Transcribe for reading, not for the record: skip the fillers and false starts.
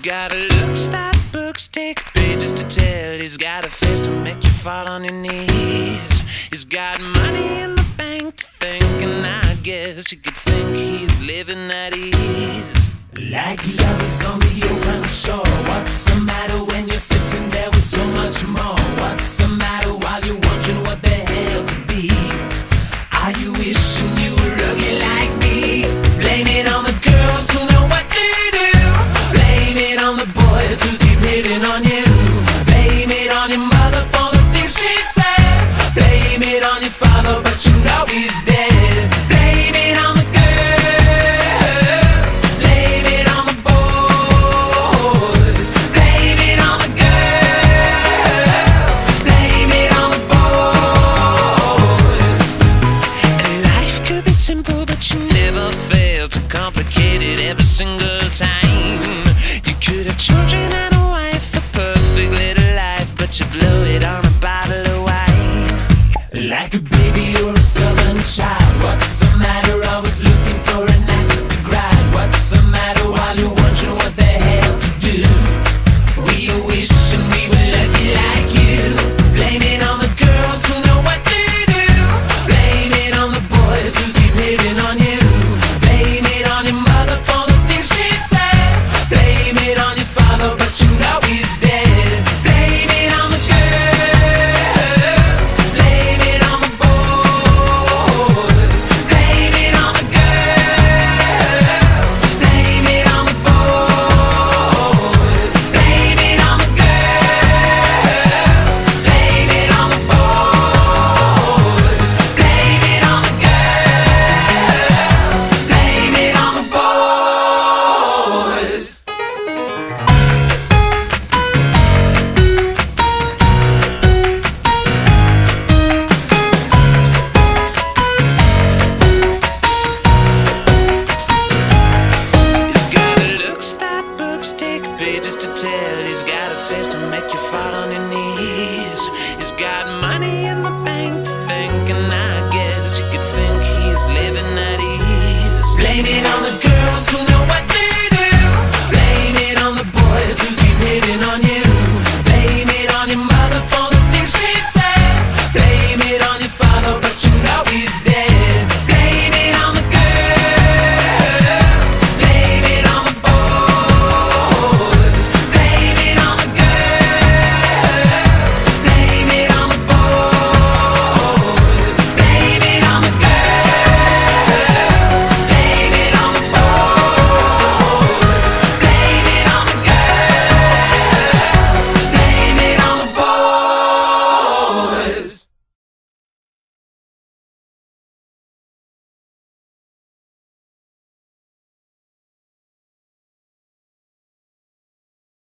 got looks that books take pages to tell. He's got a face to make you fall on your knees. He's got money in the bank to think, and I guess you could think he's living at ease. Like the others on the open shore. What's the matter when you're sitting there with so much more? What's the matter while you're wondering what the hell to be? Are you wishing you were ugly like me? Blame it on the girls who know what to do. Blame it on the boys who keep hitting on you. Blame it on your mother for the things she said. Blame it on your father, but you know he's dead.